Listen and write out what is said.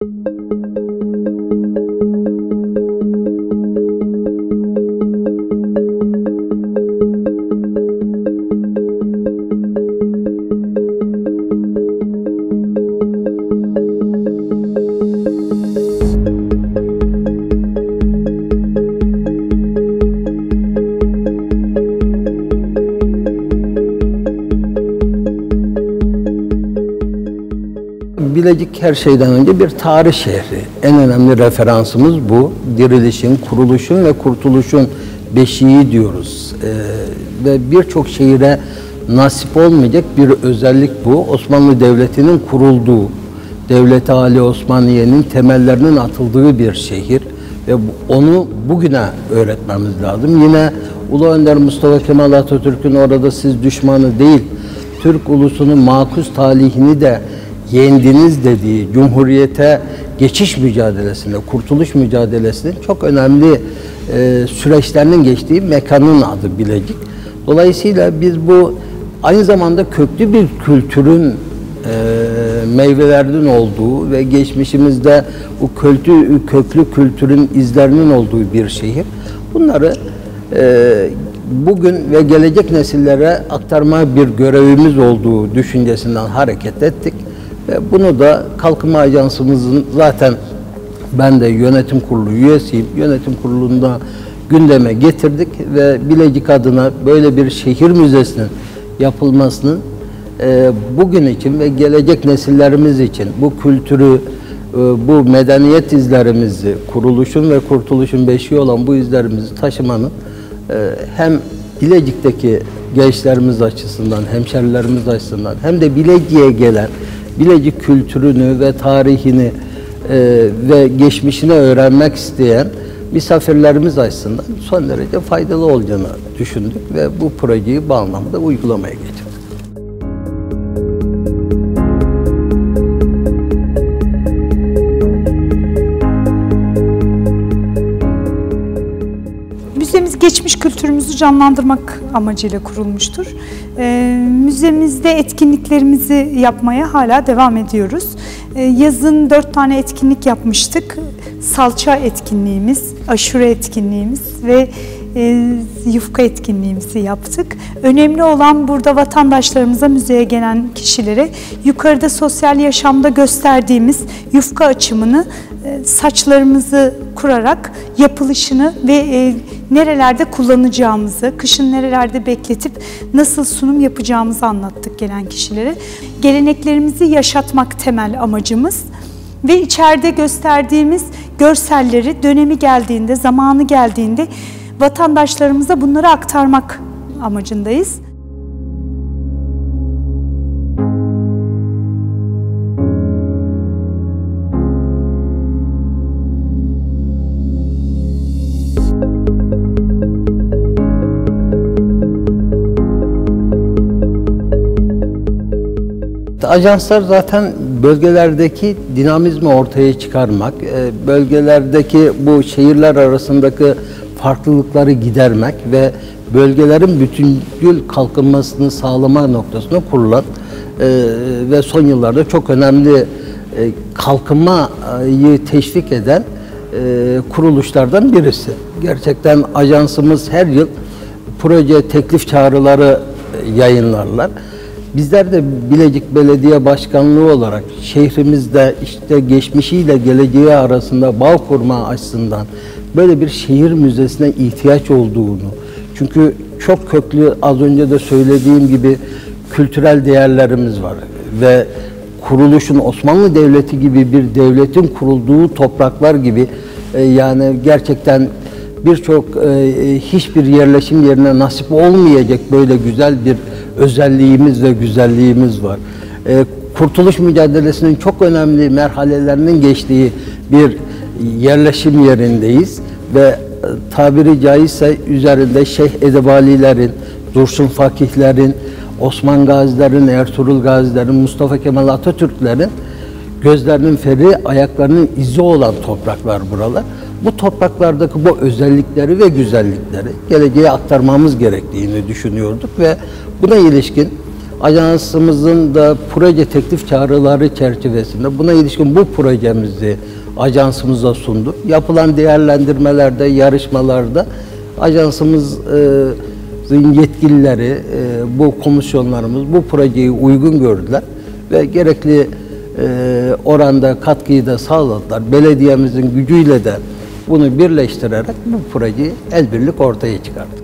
Bilecik her şeyden önce bir tarih şehri. En önemli referansımız bu. Dirilişin, kuruluşun ve kurtuluşun beşiği diyoruz. Ve birçok şehire nasip olmayacak bir özellik bu. Osmanlı Devleti'nin kurulduğu, Devlet-i Ali Osmaniye'nin temellerinin atıldığı bir şehir. Ve onu bugüne öğretmemiz lazım. Yine Ulu Önder Mustafa Kemal Atatürk'ün orada siz düşmanı değil, Türk ulusunun makus talihini de yendiniz dediği Cumhuriyete geçiş mücadelesinde, kurtuluş mücadelesinin çok önemli süreçlerinin geçtiği mekanın adı Bilecik. Dolayısıyla biz bu aynı zamanda köklü bir kültürün meyvelerinin olduğu ve geçmişimizde bu köklü kültürün izlerinin olduğu bir şehir. Bunları bugün ve gelecek nesillere aktarma bir görevimiz olduğu düşüncesinden hareket ettik. Ve bunu da Kalkınma Ajansımızın zaten ben de yönetim kurulu üyesiyim. Yönetim kurulunda gündeme getirdik ve Bilecik adına böyle bir şehir müzesinin yapılmasının bugün için ve gelecek nesillerimiz için bu kültürü, bu medeniyet izlerimizi, kuruluşun ve kurtuluşun beşiği olan bu izlerimizi taşımanın hem Bilecik'teki gençlerimiz açısından, hemşerilerimiz açısından hem de Bilecik'e gelen Bilecik kültürünü ve tarihini ve geçmişini öğrenmek isteyen misafirlerimiz açısından son derece faydalı olacağını düşündük ve bu projeyi bu anlamda uygulamaya geçirdik. Müzemiz geçmiş kültürümüzü canlandırmak amacıyla kurulmuştur. Müzemizde etkinliklerimizi yapmaya hala devam ediyoruz. Yazın 4 tane etkinlik yapmıştık. Salça etkinliğimiz, aşure etkinliğimiz ve yufka etkinliğimizi yaptık. Önemli olan burada vatandaşlarımıza, müzeye gelen kişilere yukarıda sosyal yaşamda gösterdiğimiz yufka açımını saçlarımızı kurarak yapılışını ve nerelerde kullanacağımızı, kışın nerelerde bekletip nasıl sunum yapacağımızı anlattık gelen kişilere. Geleneklerimizi yaşatmak temel amacımız ve içeride gösterdiğimiz görselleri dönemi geldiğinde, zamanı geldiğinde vatandaşlarımıza bunları aktarmak amacındayız. Ajanslar zaten bölgelerdeki dinamizmi ortaya çıkarmak, bölgelerdeki bu şehirler arasındaki farklılıkları gidermek ve bölgelerin bütüncül kalkınmasını sağlama noktasına kurulan ve son yıllarda çok önemli kalkınmayı teşvik eden kuruluşlardan birisi. Gerçekten ajansımız her yıl proje teklif çağrıları yayınlarlar. Bizler de Bilecik Belediye Başkanlığı olarak şehrimizde işte geçmişiyle geleceği arasında bağ kurma açısından böyle bir şehir müzesine ihtiyaç olduğunu, çünkü çok köklü, az önce de söylediğim gibi kültürel değerlerimiz var ve kuruluşun, Osmanlı Devleti gibi bir devletin kurulduğu topraklar gibi yani gerçekten birçok hiçbir yerleşim yerine nasip olmayacak böyle güzel bir özelliğimiz ve güzelliğimiz var. Kurtuluş mücadelesinin çok önemli merhalelerinin geçtiği bir yerleşim yerindeyiz ve tabiri caizse üzerinde Şeyh Edebalilerin, Dursun Fakihlerin, Osman Gazilerin, Ertuğrul Gazilerin, Mustafa Kemal Atatürklerin gözlerinin feri, ayaklarının izi olan topraklar buralar. Bu topraklardaki bu özellikleri ve güzellikleri geleceğe aktarmamız gerektiğini düşünüyorduk ve buna ilişkin Ajansımızın da proje teklif çağrıları çerçevesinde buna ilişkin bu projemizi ajansımıza sunduk. Yapılan değerlendirmelerde, yarışmalarda ajansımızın yetkilileri, bu komisyonlarımız bu projeyi uygun gördüler ve gerekli oranda katkıyı da sağladılar. Belediyemizin gücüyle de bunu birleştirerek bu projeyi elbirlik ortaya çıkardık.